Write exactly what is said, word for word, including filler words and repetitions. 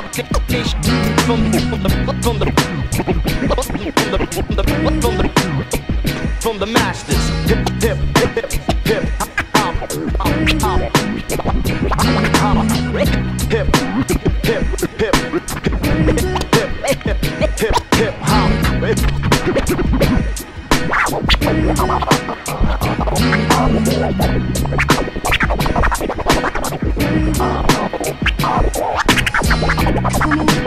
from the from the from the from the from the from the from the masters. Hip hip hip hip hip hop hop hop hip hip hip hip hip hip hop. Come on.